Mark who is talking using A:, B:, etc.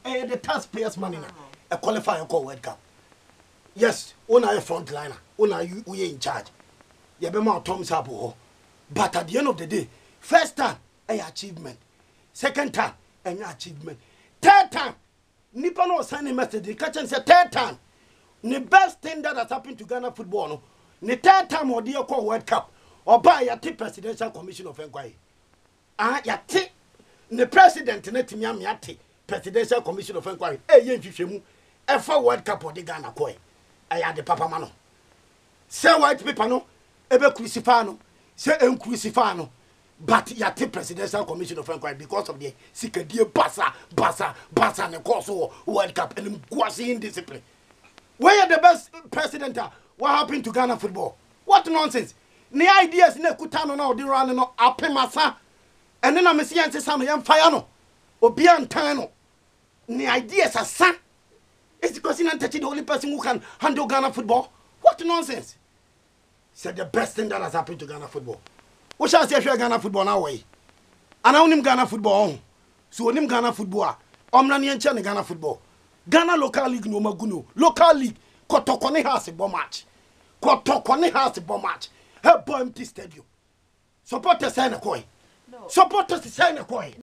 A: the taxpayers' money a qualify call World Cup. Yes, one are front liner, one are you in charge. You be more Tom Sabo. But at the end of the day, first time a achievement, second time an achievement, third time Nipa no send a message. The catch and say third time. The best thing that has happened to Ghana football no. The third time or dear call World Cup or by a presidential commission of inquiry. Yati the president net yati presidential commission of inquiry. Yen fishemu efa World Cup or the Ghana koi. I the papa mano. Say white people no ebe crucifano. Say crucifano. But yati presidential commission of inquiry because of the sikadie basa and course World Cup and quasi indiscipline. Where are the best president? What happened to Ghana football? What nonsense? The ideas ne kutano na odi run no apemasa. And then I'm seeing some young fire no. Obian tano. The ideas are sa. It's Kwesi Nyantakyi the only person who can handle Ghana football. What nonsense? Said the best thing that has happened to Ghana football. What shall I say Ghana football now way? And I own him Ghana football on. So own him Ghana football. Omnani and Ghana football. Ghana local league no maguno. Local league. Kotokone has a bomb match. Kotokone has a bomb match. Her empty stadium. Supporters sign a coin. Supporters sign a coin.